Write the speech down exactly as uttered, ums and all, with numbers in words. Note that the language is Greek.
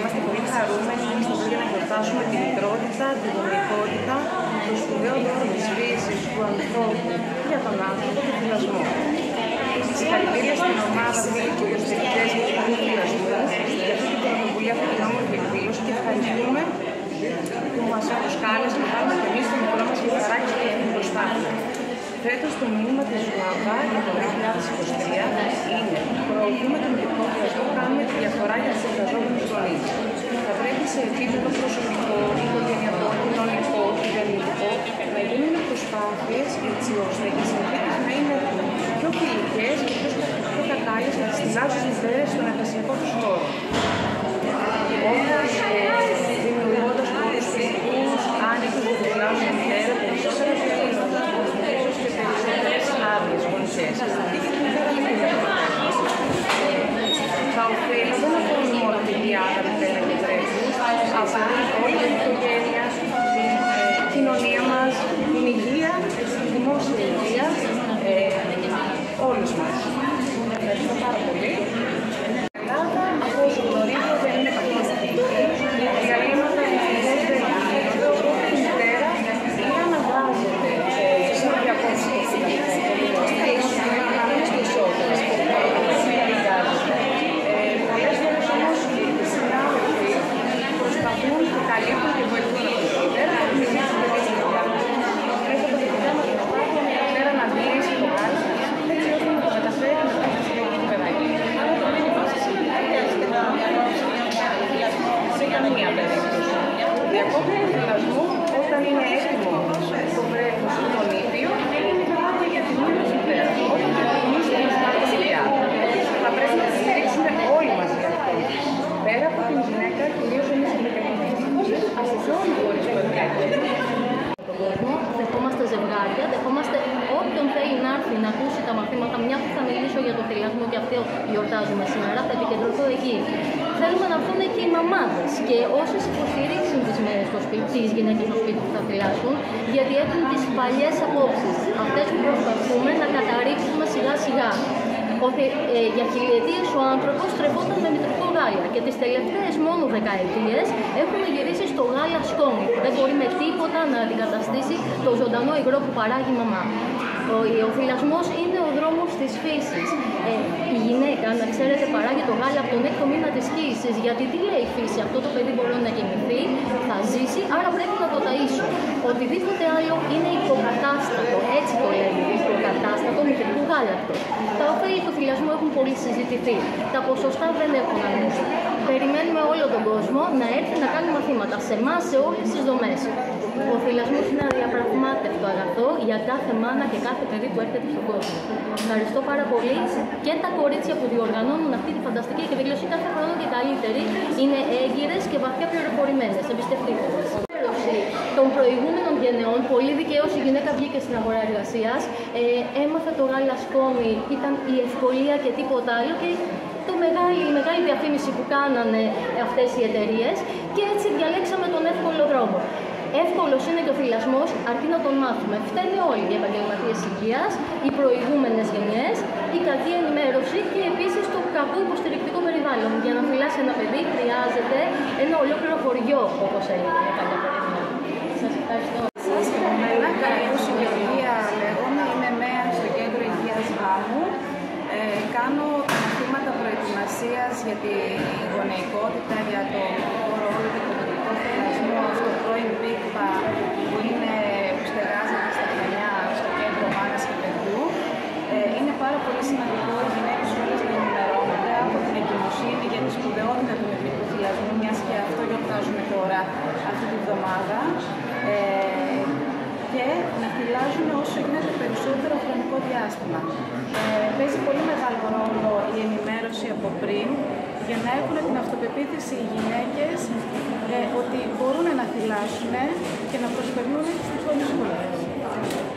είμαστε πολύ χαρούμενοι στο για να γιορτάσουμε τη μητρότητα, τη γονεϊκότητα, το σπουδαίο δώρο της φύσης, του ανθρώπου για τον άνθρωπο και τον φυλασμό. Συγχαρητήρια στην ομάδα του και τους υποστηρικτές του φυλασμού για αυτή την πρωτοβουλία, αυτή την όμορφη εκδήλωση και ευχαριστούμε που μας προσκάλεσε να κάνουμε και εμείς το μικρό μας γεφυράκι σε αυτή την προσπάθεια. Φέτος το μήνυμα της ΟΑΒΑ για το δύο χιλιάδες είκοσι τρία είναι προωθούμε τον ειδικό φυλασμό, κάνουμε τη διαφορά για τους εργαζόμενους γονείς. Θα πρέπει σε επίπεδο προσωπικό, οικογενειακό, κοινωνικό, κυβερνητικό να γίνουν προσπάθειες έτσι ώστε οι συνθήκες να είναι πιο φιλικές και πιο κατάλληλες να τις τυλάξουν μητέρες στον εργασιακό τους χώρο. Όπως δημιουργώντας χώρους φιλικούς, άνετους που τυλάζουν τη μητέρα, περισσότερα φιλικά, ίσως και περισσότερες άδειες γονικές. Τα ωφέλη δεν αφορούν μόνο τη διάδα μητέρα και τρέφους, αφορούν όλη την οικογένεια, την κοινωνία μας, την υγεία, τη δημόσια υγεία, όλους μας. Ευχαριστώ πάρα πολύ. Η Ελλάδα, από όσο γνωρίζω, δεν είναι παθητική. Οι διαλύματα ευτυχώς δεν γίνονται, οπότε η μητέρα ή αναγκάζεται σε διακόψη πολλές φορές όμως οι συνάδελφοι προσπαθούν και καλύπτουν και βοηθούν από τη μητέρα να δημιουργήσουν και τη δουλειά. Πρέπει το δικαίωμα να προσπάθει η μητέρα να αντιλήσει το κάτω, έτσι ώστε να το μεταφέρει μετά στη συλλογή του παιδάκι. Άρα το μήνυμα σας είναι σε καμία περίπτωση. Διακόπτει του φυλασμού όταν είναι έτοιμο το βρέφος ή τον ίδιο είναι πράγμα για τη μοίρα της μητέρας. Όταν ξεκινήσει να στάρει τη δουλειά, θα πρέπει να στηρίξουμε όλοι μαζί αυτό. Πέρα από την γυναίκα, κυρίως εμείς οι γυναίκες, αλλά και όλοι χωρίς παιδιά. Στον κόσμο δεχόμαστε ζευγάρια, δεχόμαστε όποιον θέλει να έρθει να ακούσει τα μαθήματα. Μια που θα μιλήσω για το θυλασμό και αυτό γιορτάζουμε σήμερα, θα επικεντρωθώ εκεί. Θέλουμε να έρθουν και οι μαμάδες και όσες υποστηρίξουν τις μέρες στο σπίτι, τις γυναίκες στο σπίτι που θα θυλάσουν, γιατί έχουν τις παλιές απόψεις. Αυτές που προσπαθούμε να καταρρίψουμε σιγά σιγά. Ότι ε, για χιλιετίες ο άνθρωπος τρεφόταν με μητρικό γάλα και τις τελευταίες μόνο δεκαετίες έχουμε γυρίσει στο γάλα σκόνη. Δεν μπορεί με τίποτα να αντικαταστήσει το ζωντανό υγρό που παράγει η μαμά. Ο, ο θυλασμός είναι ο δρόμος της φύσης. Ε, η γυναίκα, να ξέρετε, παράγει το γάλα από τον έκτο μήνα της κύησης. Γιατί τι λέει η φύση, αυτό το παιδί μπορεί να γεννηθεί, θα ζήσει, άρα πρέπει να το ταΐσω. Οτιδήποτε άλλο είναι υποκατάστατο, έτσι το λέμε, υποκατάστατο μητρικού γάλακτος. Τα ωφέλη του θυλασμού έχουν πολύ συζητηθεί. Τα ποσοστά δεν έχουν ανέβει. Περιμένουμε όλο τον κόσμο να έρθει να κάνει μαθήματα σε εμάς, σε όλες τις δομές. Ο θυλασμός είναι αδιαπραγμάτευτο αγαθό για κάθε μάνα και κάθε παιδί που έρχεται στον κόσμο. Ευχαριστώ πάρα πολύ και τα κορίτσια που διοργανώνουν αυτή τη φανταστική εκδήλωση κάθε χρόνο και καλύτερη. Είναι έγκυρες και βαθιά πληροφορημένες. Εμπιστευτείτε μας. Των προηγούμενων γενεών, πολύ δικαίως η γυναίκα βγήκε στην αγορά εργασίας, ε, έμαθε το γάλα σκόνη, ήταν η ευκολία και τίποτα άλλο. Και το μεγάλη, η μεγάλη διαφήμιση που κάνανε αυτές οι εταιρείες και έτσι διαλέξαμε τον εύκολο δρόμο. Εύκολος είναι και ο θυλασμός, αρκεί να τον μάθουμε. Φταίνε όλοι οι επαγγελματίες υγείας, οι προηγούμενες γενιές, η κακή ενημέρωση και επίσης το κακό υποστηρικτικό περιβάλλον. Για να θυλάσει ένα παιδί χρειάζεται ένα ολόκληρο χωριό, όπως έλεγε παλιά παιδιά. Σας ευχαριστώ. Σας εμένα, Καρακούση Γεωργία λέγομαι, είμαι ΜΕΑ στο Κέντρο Υγείας Γάμου. Ε, κάνω μαθήματα προετοιμασίας για τη γονεϊκότητα, για το ρόλο και τον ειδικό θυλασμό στο πρώην ΠΙΚΠΑ που, είναι, που στεγάζεται στα Χανιά στο Κέντρο Μάνας και Παιδιού. Ε, είναι πάρα πολύ σημαντικό οι γυναίκες όλες να ενημερώνονται από την εγκυμοσύνη για τη σπουδαιότητα του μητρικού θυλασμού, μιας και αυτό γιορτάζουμε τώρα αυτή τη βδομάδα. Ε, και να θυλάζουν όσο γίνεται περισσότερο χρονικό διάστημα. Ε, παίζει πολύ μεγάλο ρόλο η ενημέρωση από πριν για να έχουν την αυτοπεποίθηση οι γυναίκες ε, ότι μπορούν να θυλάσουν και να προσπερνούν τις δυσκολίες.